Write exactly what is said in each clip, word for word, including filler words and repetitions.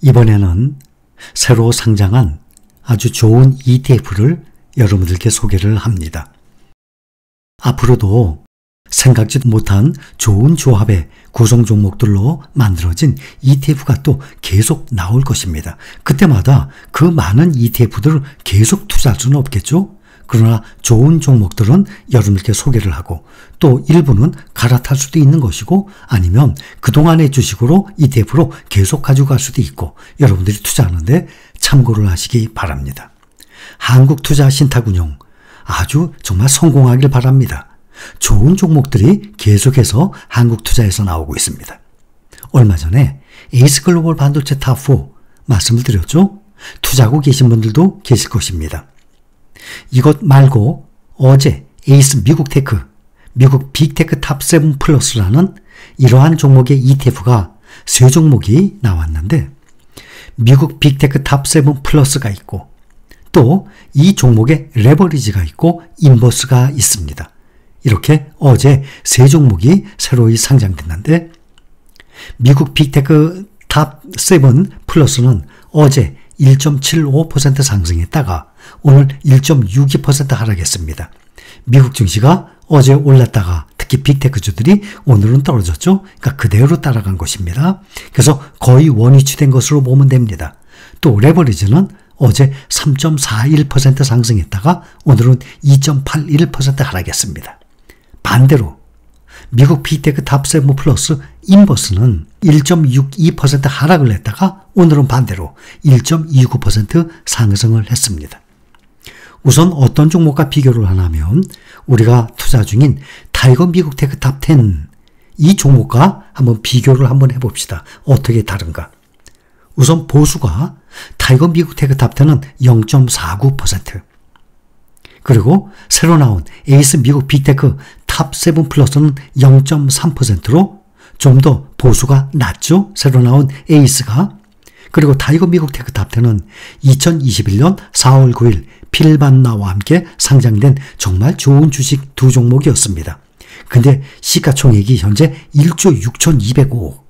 이번에는 새로 상장한 아주 좋은 이티에프를 여러분들께 소개를 합니다. 앞으로도 생각지도 못한 좋은 조합의 구성 종목들로 만들어진 이티에프가 또 계속 나올 것입니다. 그때마다 그 많은 이티에프들을 계속 투자할 수는 없겠죠? 그러나 좋은 종목들은 여러분들께 소개를 하고 또 일부는 갈아탈 수도 있는 것이고 아니면 그동안의 주식으로 이티에프로 계속 가져갈 수도 있고 여러분들이 투자하는데 참고를 하시기 바랍니다. 한국투자신탁운용 아주 정말 성공하길 바랍니다. 좋은 종목들이 계속해서 한국투자에서 나오고 있습니다. 얼마 전에 에이스글로벌 반도체 탑사 말씀을 드렸죠? 투자하고 계신 분들도 계실 것입니다. 이것 말고 어제 에이스 미국테크, 미국 빅테크 탑사 플러스라는 이러한 종목의 이티에프가 세 종목이 나왔는데 미국 빅테크 탑사 플러스가 있고 또 이 종목에 레버리지가 있고 인버스가 있습니다. 이렇게 어제 세 종목이 새로이 상장됐는데 미국 빅테크 탑사 플러스는 어제 일 점 칠오 퍼센트 상승했다가 오늘 일 점 육이 퍼센트 하락했습니다. 미국 증시가 어제 올랐다가 특히 빅테크주들이 오늘은 떨어졌죠. 그러니까 그대로 따라간 것입니다. 그래서 거의 원위치된 것으로 보면 됩니다. 또 레버리지는 어제 삼 점 사일 퍼센트 상승했다가 오늘은 이 점 팔일 퍼센트 하락했습니다. 반대로 미국 빅테크 탑사 플러스 인버스는 일 점 육이 퍼센트 하락을 했다가 오늘은 반대로 일 점 이구 퍼센트 상승을 했습니다. 우선 어떤 종목과 비교를 하냐면 우리가 투자 중인 타이거 미국 테크 탑 텐 이 종목과 한번 비교를 한번 해봅시다. 어떻게 다른가? 우선 보수가 타이거 미국 테크 탑 텐은 영 점 사구 퍼센트 그리고 새로 나온 에이스 미국 빅테크 탑사 플러스는 영 점 삼 퍼센트로 좀 더 보수가 낮죠. 새로 나온 에이스가. 그리고 타이거 미국 테크 탑 텐은 이천이십일 년 사월 구일 필반나와 함께 상장된 정말 좋은 주식 두 종목이었습니다. 근데 시가총액이 현재 일조 육천이백오억.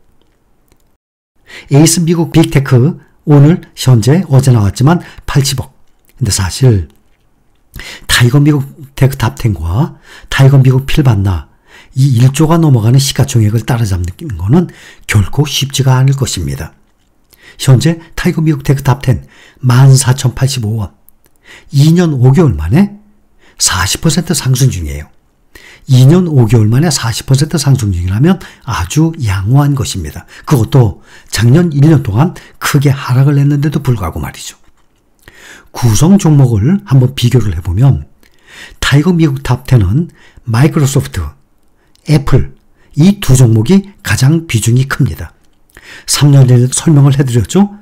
에이스 미국 빅테크 오늘 현재 어제 나왔지만 팔십억. 근데 사실 타이거 미국 테크 탑 텐과 타이거 미국 필반나 이 일조가 넘어가는 시가총액을 따라잡는 것은 결코 쉽지가 않을 것입니다. 현재 타이거 미국 테크 탑 텐 만 사천팔십오원. 이 년 오 개월 만에 사십 퍼센트 상승 중이에요. 이 년 오 개월 만에 사십 퍼센트 상승 중이라면 아주 양호한 것입니다. 그것도 작년 일 년 동안 크게 하락을 했는데도 불구하고 말이죠. 구성 종목을 한번 비교를 해보면 타이거 미국 탑 텐은 마이크로소프트, 애플 이 두 종목이 가장 비중이 큽니다. 삼 년 전에 설명을 해드렸죠.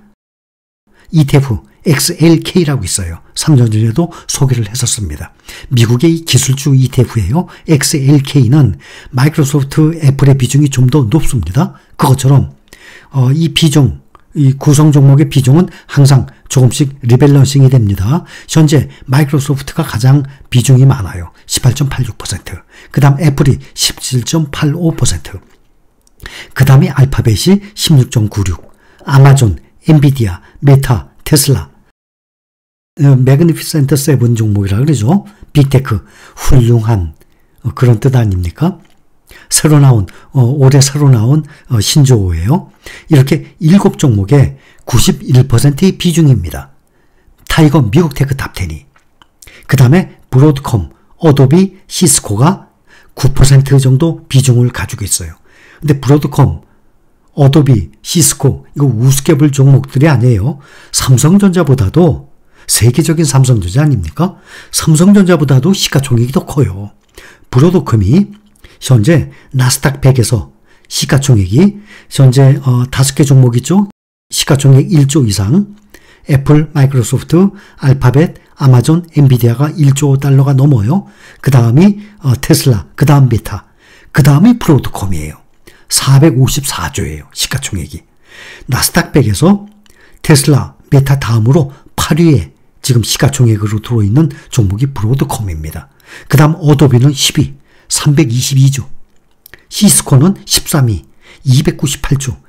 이티에프 엑스엘케이라고 있어요. 삼 년 전에도 소개를 했었습니다. 미국의 기술주 이티에프예요. 엑스엘케이는 마이크로소프트, 애플의 비중이 좀 더 높습니다. 그것처럼 어, 이 비중, 이 구성 종목의 비중은 항상 조금씩 리밸런싱이 됩니다. 현재 마이크로소프트가 가장 비중이 많아요. 십팔 점 팔육 퍼센트. 그 다음 애플이 십칠 점 팔오 퍼센트. 그 다음에 알파벳이 십육 점 구육. 아마존, 엔비디아, 메타, 테슬라. 매그니피센트 세븐 종목이라 그러죠. 빅테크, 훌륭한 그런 뜻 아닙니까? 새로 나온 어, 올해 새로 나온 어, 신조어예요. 이렇게 일곱 종목의 구십일 퍼센트의 비중입니다. 타이거 미국 테크 탑 텐이. 그 다음에 브로드컴, 어도비, 시스코가 구 퍼센트 정도 비중을 가지고 있어요. 근데 브로드컴, 어도비, 시스코 이거 우습게 볼 종목들이 아니에요. 삼성전자보다도 세계적인 삼성전자 아닙니까? 삼성전자보다도 시가총액이 더 커요. 브로드컴이 현재 나스닥 백에서 시가총액이 현재 어, 다섯 개 종목 있죠. 시가총액 일조 이상. 애플, 마이크로소프트, 알파벳, 아마존, 엔비디아가 일조 달러가 넘어요. 그 다음이 어, 테슬라, 그 다음 메타, 그 다음이 브로드컴이에요. 사백오십사조예요. 시가총액이. 나스닥 백에서 테슬라, 메타 다음으로 팔 위에 지금 시가총액으로 들어있는 종목이 브로드컴입니다. 그 다음 어도비는 십 위, 삼백이십이조. 시스코는 십삼 위, 이백구십팔조.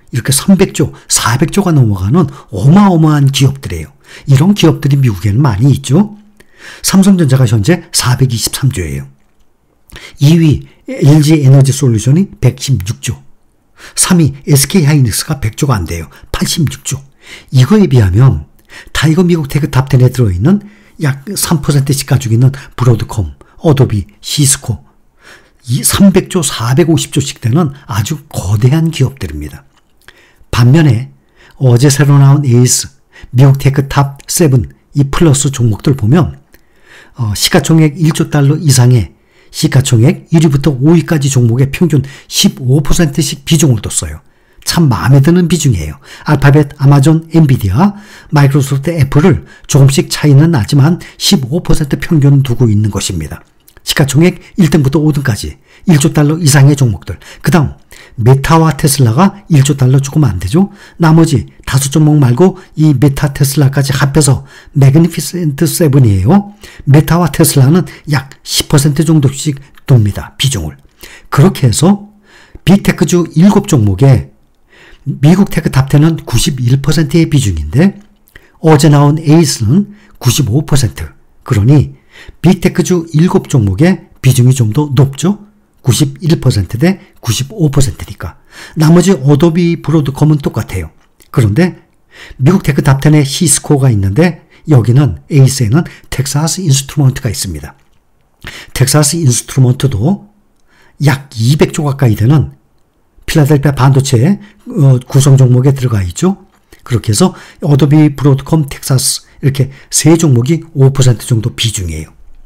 이렇게 삼백조, 사백조가 넘어가는 어마어마한 기업들이에요. 이런 기업들이 미국에는 많이 있죠. 삼성전자가 현재 사백이십삼조예요. 이 위 엘지에너지솔루션이 백십육조, 삼 위 에스케이하이닉스가 백조가 안 돼요. 팔십육조. 이거에 비하면 타이거 미국 테크 탑텐에 들어있는 약 삼 퍼센트씩 가지고 있는 브로드콤, 어도비, 시스코, 이 삼백조, 사백오십조씩 되는 아주 거대한 기업들입니다. 반면에 어제 새로 나온 에이스, 미국 테크 탑 세븐, 이 플러스 종목들 보면 어, 시가총액 일조 달러 이상의 시가총액 일 위부터 오 위까지 종목의 평균 십오 퍼센트씩 비중을 뒀어요. 참 마음에 드는 비중이에요. 알파벳, 아마존, 엔비디아, 마이크로소프트, 애플을 조금씩 차이는 나지만 십오 퍼센트 평균 두고 있는 것입니다. 시가총액 일 등부터 오 등까지 일조 달러 이상의 종목들. 그 다음 메타와 테슬라가 일조 달러 조금 안 되죠. 나머지 다섯 종목 말고 이 메타 테슬라까지 합해서 매그니피센트 세븐이에요. 메타와 테슬라는 약 십 퍼센트 정도씩 둡니다. 비중을. 그렇게 해서 빅테크주 일곱 종목에 미국 테크 탑텐은 구십일 퍼센트의 비중인데 어제 나온 에이스는 구십오 퍼센트. 그러니 빅테크주 일곱 종목의 비중이 좀 더 높죠. 구십일 퍼센트 대 구십오 퍼센트니까. 나머지 어도비, 브로드컴은 똑같아요. 그런데 미국 테크 탑텐에 시스코가 있는데 여기는 에이스에는 텍사스 인스트루먼트가 있습니다. 텍사스 인스트루먼트도 약 이백조 가까이 되는 필라델피아 반도체 구성 종목에 들어가 있죠. 그렇게 해서 어도비, 브로드컴, 텍사스 이렇게 세 종목이 오 퍼센트 정도 비중이에요.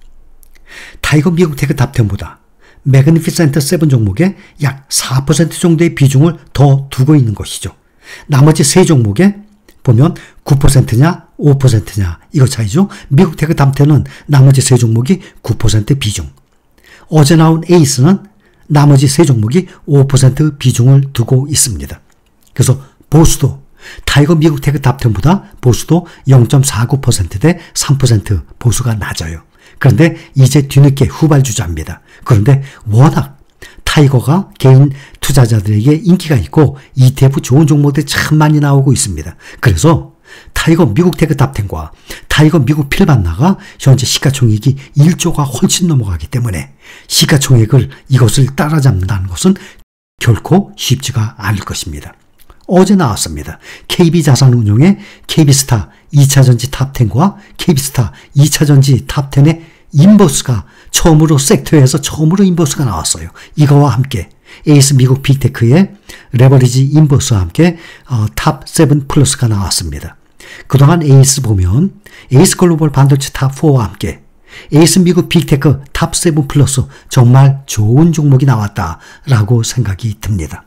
타이거 미국 테크 탑텐보다 매그니피센트 세븐 종목에 약 사 퍼센트 정도의 비중을 더 두고 있는 것이죠. 나머지 세 종목에 보면 구 퍼센트냐 오 퍼센트냐 이거 차이죠. 미국 테크 탑텐은 나머지 세 종목이 구 퍼센트 비중. 어제 나온 에이스는 나머지 세 종목이 오 퍼센트 비중을 두고 있습니다. 그래서 보수도 타이거 미국 테크 탑텐보다 보수도 영 점 사구 퍼센트 대 삼 퍼센트 보수가 낮아요. 그런데 이제 뒤늦게 후발주자입니다. 그런데 워낙 타이거가 개인 투자자들에게 인기가 있고 이티에프 좋은 종목들이 참 많이 나오고 있습니다. 그래서 타이거 미국 테크 탑텐과 타이거 미국 필반나가 현재 시가총액이 일조가 훨씬 넘어가기 때문에 시가총액을 이것을 따라잡는다는 것은 결코 쉽지가 않을 것입니다. 어제 나왔습니다. 케이비자산운용의 케이비스타 이차전지 탑텐과 케이비스타 이차전지 탑텐의 인버스가 처음으로 섹터에서 처음으로 인버스가 나왔어요. 이거와 함께 에이스 미국 빅테크의 레버리지 인버스와 함께 어, 탑 세븐 플러스가 나왔습니다. 그동안 에이스 보면 에이스 글로벌 반도체 탑 포와 함께 에이스 미국 빅테크 탑 세븐 플러스 정말 좋은 종목이 나왔다라고 생각이 듭니다.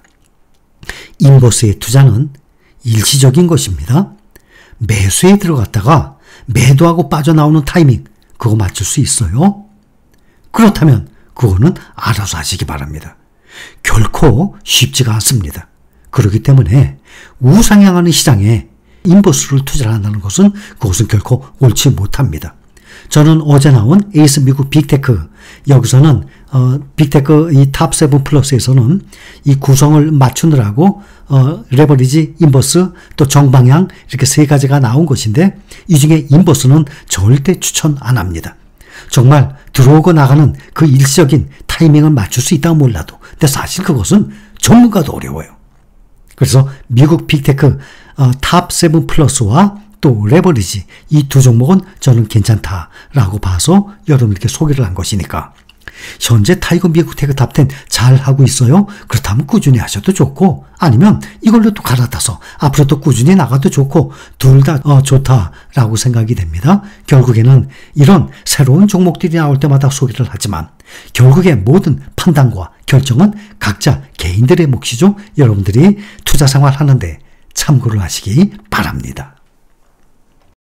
인버스의 투자는 일시적인 것입니다. 매수에 들어갔다가 매도하고 빠져나오는 타이밍 그거 맞출 수 있어요? 그렇다면 그거는 알아서 하시기 바랍니다. 결코 쉽지가 않습니다. 그렇기 때문에 우상향하는 시장에 인버스를 투자를 한다는 것은 그것은 결코 옳지 못합니다. 저는 어제 나온 에이스 미국 빅테크 여기서는 어, 빅테크 이 탑 세븐 플러스에서는 이 구성을 맞추느라고 어, 레버리지, 인버스, 또 정방향 이렇게 세 가지가 나온 것인데 이 중에 인버스는 절대 추천 안 합니다. 정말 들어오고 나가는 그 일시적인 타이밍을 맞출 수 있다고 몰라도 근데 사실 그것은 전문가도 어려워요. 그래서 미국 빅테크 어, 탑 세븐 플러스와 또 레버리지 이 두 종목은 저는 괜찮다라고 봐서 여러분들께 소개를 한 것이니까 현재 타이거 미국 테크 탑텐 잘 하고 있어요? 그렇다면 꾸준히 하셔도 좋고 아니면 이걸로 또 갈아타서 앞으로 또 꾸준히 나가도 좋고 둘 다 어, 좋다라고 생각이 됩니다. 결국에는 이런 새로운 종목들이 나올 때마다 소개를 하지만 결국에 모든 판단과 결정은 각자 개인들의 몫이죠. 여러분들이 투자 생활 하는데 참고를 하시기 바랍니다.